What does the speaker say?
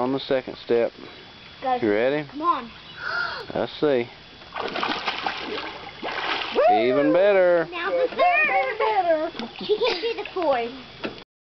on the second step. Go. You ready? Come on. Let's see. Even better. Now the third. She can do the fourth.